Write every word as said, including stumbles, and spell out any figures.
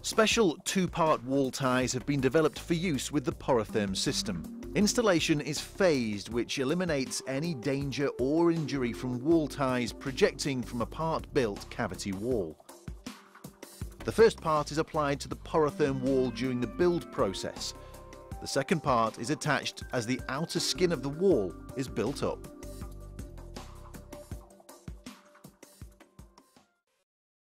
Special two-part wall ties have been developed for use with the Porotherm system. Installation is phased, which eliminates any danger or injury from wall ties projecting from a part-built cavity wall. The first part is applied to the Porotherm wall during the build process. The second part is attached as the outer skin of the wall is built up.